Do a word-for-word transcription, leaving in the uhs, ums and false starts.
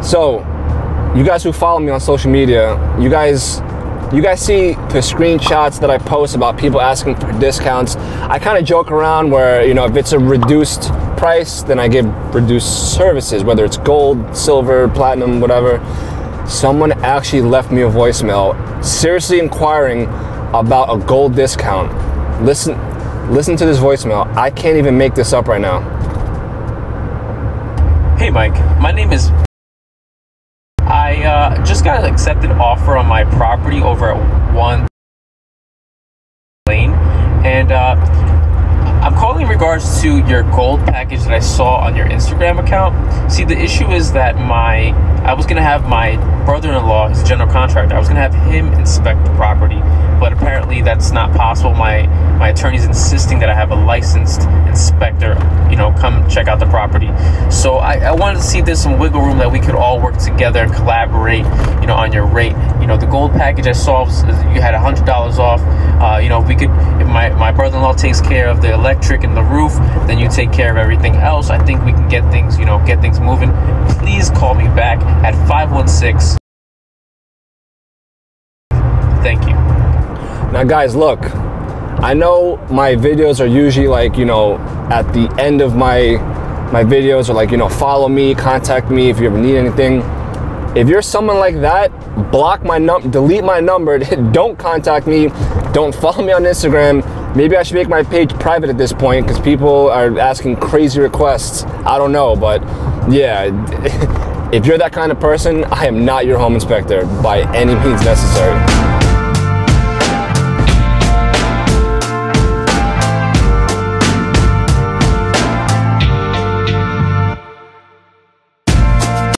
So, you guys who follow me on social media, you guys, you guys see the screenshots that I post about people asking for discounts. I kind of joke around where, you know, if it's a reduced price, then I give reduced services, whether it's gold, silver, platinum, whatever. Someone actually left me a voicemail, seriously inquiring about a gold discount. Listen, listen to this voicemail. I can't even make this up right now. Hey Mike, my name is... I uh, just got an accepted offer on my property over at one Lane, and uh, I'm calling in regards to your gold package that I saw on your Instagram account. See, the issue is that my I was gonna have my brother-in-law, he's a general contractor, I was gonna have him inspect the property, but apparently that's not possible. My my attorney's insisting that I have a licensed inspector, you know, come check out the property. So I, I wanted to see if there's some wiggle room that we could all work together and collaborate, you know, on your rate. You know, the gold package I saw was, you had a hundred dollars off. Uh, you know, we could, if my, my brother-in-law takes care of the electric and the roof, then you take care of everything else. I think we can get things, you know, get things moving. Please call me back at five one six. Thank you. Now guys, look, I know my videos are usually like, you know, at the end of my my videos are like, you know, follow me, contact me if you ever need anything. If you're someone like that, block my num, delete my number, don't contact me, don't follow me on Instagram. Maybe I should make my page private at this point because people are asking crazy requests. I don't know, but yeah, if you're that kind of person, I am not your home inspector by any means necessary.